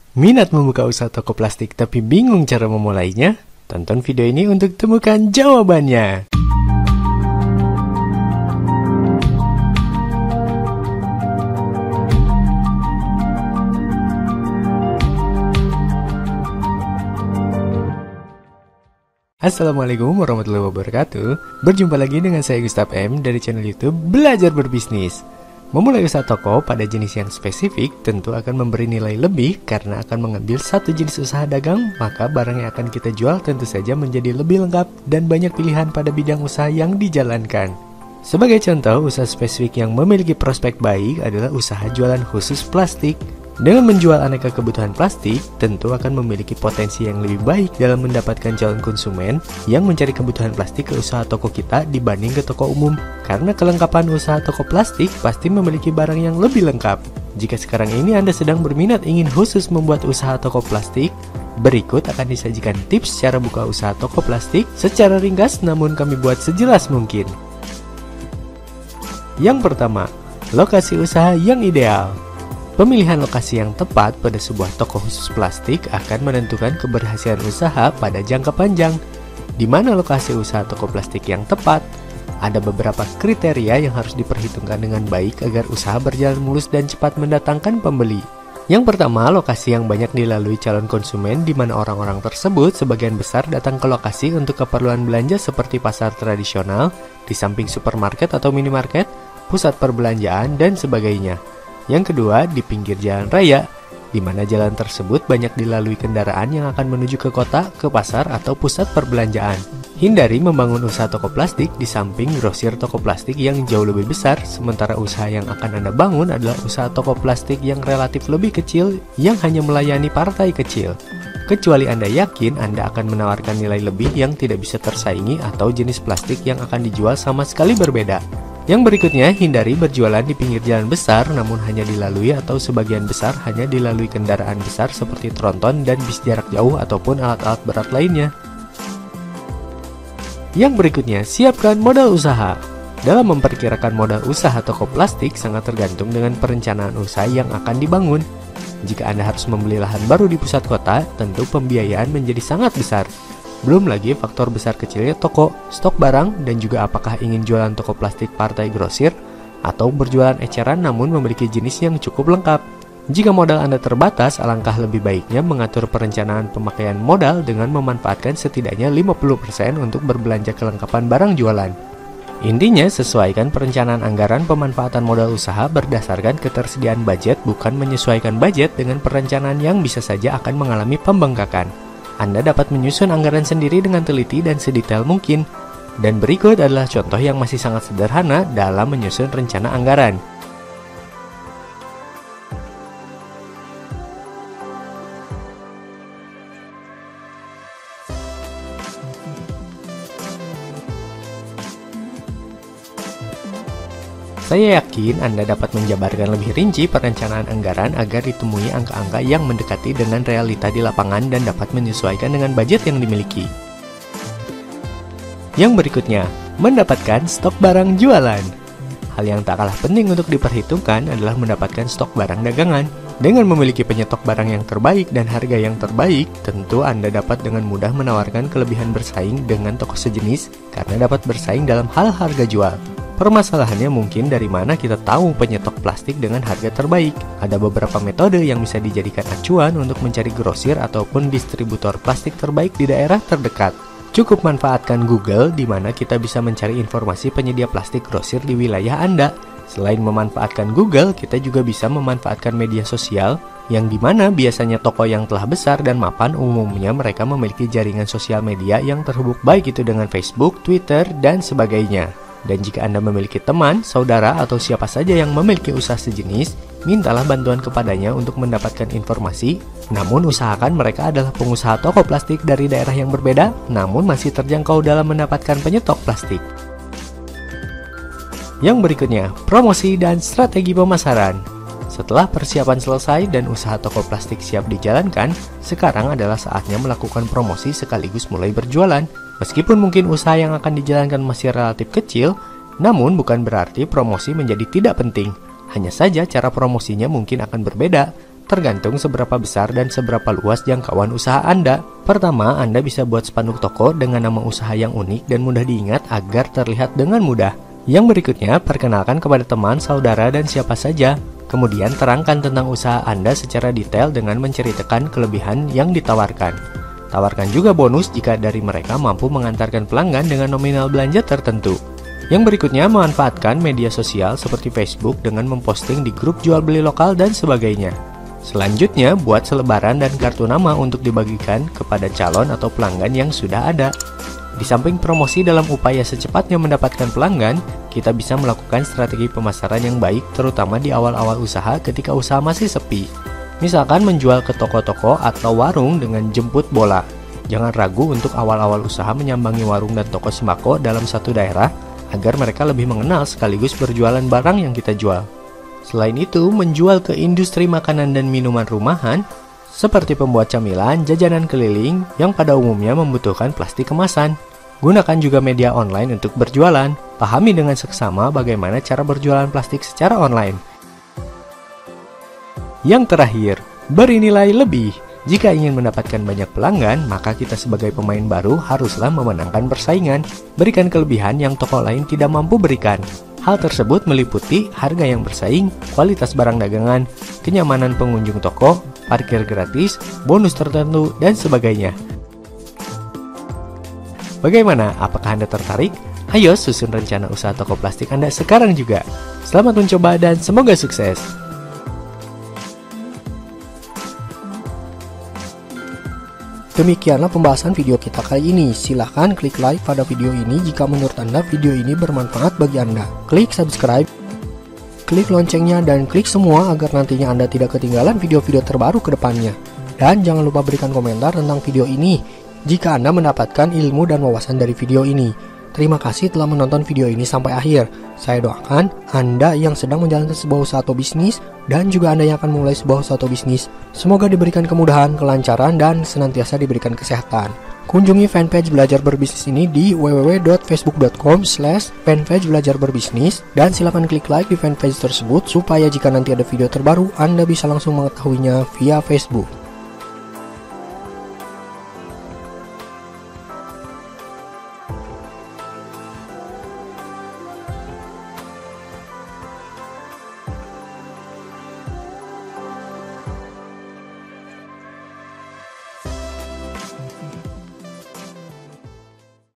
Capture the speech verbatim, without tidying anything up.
Minat membuka usaha toko plastik tapi bingung cara memulainya? Tonton video ini untuk temukan jawabannya. Assalamualaikum warahmatullahi wabarakatuh. Berjumpa lagi dengan saya Gustaf M dari channel YouTube Belajar Berbisnis. Memulai usaha toko pada jenis yang spesifik tentu akan memberi nilai lebih karena akan mengambil satu jenis usaha dagang, maka barang yang akan kita jual tentu saja menjadi lebih lengkap dan banyak pilihan pada bidang usaha yang dijalankan. Sebagai contoh, usaha spesifik yang memiliki prospek baik adalah usaha jualan khusus plastik. Dengan menjual aneka kebutuhan plastik, tentu akan memiliki potensi yang lebih baik dalam mendapatkan calon konsumen yang mencari kebutuhan plastik ke usaha toko kita dibanding ke toko umum. Karena kelengkapan usaha toko plastik pasti memiliki barang yang lebih lengkap. Jika sekarang ini Anda sedang berminat ingin khusus membuat usaha toko plastik, berikut akan disajikan tips cara buka usaha toko plastik secara ringkas namun kami buat sejelas mungkin. Yang pertama, lokasi usaha yang ideal. Pemilihan lokasi yang tepat pada sebuah toko khusus plastik akan menentukan keberhasilan usaha pada jangka panjang. Di mana lokasi usaha toko plastik yang tepat? Ada beberapa kriteria yang harus diperhitungkan dengan baik agar usaha berjalan mulus dan cepat mendatangkan pembeli. Yang pertama, lokasi yang banyak dilalui calon konsumen di mana orang-orang tersebut sebagian besar datang ke lokasi untuk keperluan belanja seperti pasar tradisional, di samping supermarket atau minimarket, pusat perbelanjaan, dan sebagainya. Yang kedua, di pinggir jalan raya, di mana jalan tersebut banyak dilalui kendaraan yang akan menuju ke kota, ke pasar, atau pusat perbelanjaan. Hindari membangun usaha toko plastik di samping grosir toko plastik yang jauh lebih besar, sementara usaha yang akan Anda bangun adalah usaha toko plastik yang relatif lebih kecil yang hanya melayani partai kecil. Kecuali Anda yakin Anda akan menawarkan nilai lebih yang tidak bisa tersaingi atau jenis plastik yang akan dijual sama sekali berbeda. Yang berikutnya, hindari berjualan di pinggir jalan besar namun hanya dilalui atau sebagian besar hanya dilalui kendaraan besar seperti tronton dan bis jarak jauh ataupun alat-alat berat lainnya. Yang berikutnya, siapkan modal usaha. Dalam memperkirakan modal usaha toko plastik sangat tergantung dengan perencanaan usaha yang akan dibangun. Jika Anda harus membeli lahan baru di pusat kota, tentu pembiayaan menjadi sangat besar. Belum lagi faktor besar kecilnya toko, stok barang, dan juga apakah ingin jualan toko plastik partai grosir atau berjualan eceran namun memiliki jenis yang cukup lengkap. Jika modal Anda terbatas, alangkah lebih baiknya mengatur perencanaan pemakaian modal dengan memanfaatkan setidaknya lima puluh persen untuk berbelanja kelengkapan barang jualan. Intinya, sesuaikan perencanaan anggaran pemanfaatan modal usaha berdasarkan ketersediaan budget, bukan menyesuaikan budget dengan perencanaan yang bisa saja akan mengalami pembengkakan. Anda dapat menyusun anggaran sendiri dengan teliti dan sedetail mungkin. Dan berikut adalah contoh yang masih sangat sederhana dalam menyusun rencana anggaran. Saya yakin Anda dapat menjabarkan lebih rinci perencanaan anggaran agar ditemui angka-angka yang mendekati dengan realita di lapangan dan dapat menyesuaikan dengan budget yang dimiliki. Yang berikutnya, mendapatkan stok barang jualan. Hal yang tak kalah penting untuk diperhitungkan adalah mendapatkan stok barang dagangan. Dengan memiliki penyetok barang yang terbaik dan harga yang terbaik, tentu Anda dapat dengan mudah menawarkan kelebihan bersaing dengan toko sejenis karena dapat bersaing dalam hal harga jual. Permasalahannya mungkin dari mana kita tahu penyetok plastik dengan harga terbaik. Ada beberapa metode yang bisa dijadikan acuan untuk mencari grosir ataupun distributor plastik terbaik di daerah terdekat. Cukup manfaatkan Google di mana kita bisa mencari informasi penyedia plastik grosir di wilayah Anda. Selain memanfaatkan Google, kita juga bisa memanfaatkan media sosial yang dimana biasanya toko yang telah besar dan mapan umumnya mereka memiliki jaringan sosial media yang terhubung baik itu dengan Facebook, Twitter, dan sebagainya. Dan jika Anda memiliki teman, saudara, atau siapa saja yang memiliki usaha sejenis, mintalah bantuan kepadanya untuk mendapatkan informasi. Namun usahakan mereka adalah pengusaha toko plastik dari daerah yang berbeda, namun masih terjangkau dalam mendapatkan penyetok plastik. Yang berikutnya, promosi dan strategi pemasaran. Setelah persiapan selesai dan usaha toko plastik siap dijalankan, sekarang adalah saatnya melakukan promosi sekaligus mulai berjualan. Meskipun mungkin usaha yang akan dijalankan masih relatif kecil, namun bukan berarti promosi menjadi tidak penting. Hanya saja cara promosinya mungkin akan berbeda. tergantung seberapa besar dan seberapa luas jangkauan usaha Anda. Pertama, Anda bisa buat spanduk toko dengan nama usaha yang unik dan mudah diingat agar terlihat dengan mudah. Yang berikutnya, perkenalkan kepada teman, saudara, dan siapa saja. Kemudian, terangkan tentang usaha Anda secara detail dengan menceritakan kelebihan yang ditawarkan. Tawarkan juga bonus jika dari mereka mampu mengantarkan pelanggan dengan nominal belanja tertentu. Yang berikutnya, manfaatkan media sosial seperti Facebook dengan memposting di grup jual beli lokal dan sebagainya. Selanjutnya, buat selebaran dan kartu nama untuk dibagikan kepada calon atau pelanggan yang sudah ada. Di samping promosi dalam upaya secepatnya mendapatkan pelanggan, kita bisa melakukan strategi pemasaran yang baik terutama di awal-awal usaha ketika usaha masih sepi. Misalkan menjual ke toko-toko atau warung dengan jemput bola. Jangan ragu untuk awal-awal usaha menyambangi warung dan toko sembako dalam satu daerah, agar mereka lebih mengenal sekaligus berjualan barang yang kita jual. Selain itu, menjual ke industri makanan dan minuman rumahan, seperti pembuat camilan, jajanan keliling, yang pada umumnya membutuhkan plastik kemasan. Gunakan juga media online untuk berjualan. Pahami dengan seksama bagaimana cara berjualan plastik secara online. Yang terakhir, beri nilai lebih. Jika ingin mendapatkan banyak pelanggan, maka kita sebagai pemain baru haruslah memenangkan persaingan, berikan kelebihan yang toko lain tidak mampu berikan. Hal tersebut meliputi harga yang bersaing, kualitas barang dagangan, kenyamanan pengunjung toko, parkir gratis, bonus tertentu, dan sebagainya. Bagaimana? Apakah Anda tertarik? Ayo susun rencana usaha toko plastik Anda sekarang juga. Selamat mencoba dan semoga sukses! Demikianlah pembahasan video kita kali ini. Silahkan klik like pada video ini jika menurut Anda video ini bermanfaat bagi Anda. Klik subscribe, klik loncengnya, dan klik semua agar nantinya Anda tidak ketinggalan video-video terbaru ke depannya. Dan jangan lupa berikan komentar tentang video ini jika Anda mendapatkan ilmu dan wawasan dari video ini. Terima kasih telah menonton video ini sampai akhir. Saya doakan Anda yang sedang menjalankan sebuah usaha atau bisnis, dan juga Anda yang akan memulai sebuah usaha atau bisnis, semoga diberikan kemudahan, kelancaran, dan senantiasa diberikan kesehatan. Kunjungi fanpage Belajar Berbisnis ini di w w w dot facebook dot com slash fanpage belajar berbisnis, dan silakan klik like di fanpage tersebut supaya jika nanti ada video terbaru, Anda bisa langsung mengetahuinya via Facebook.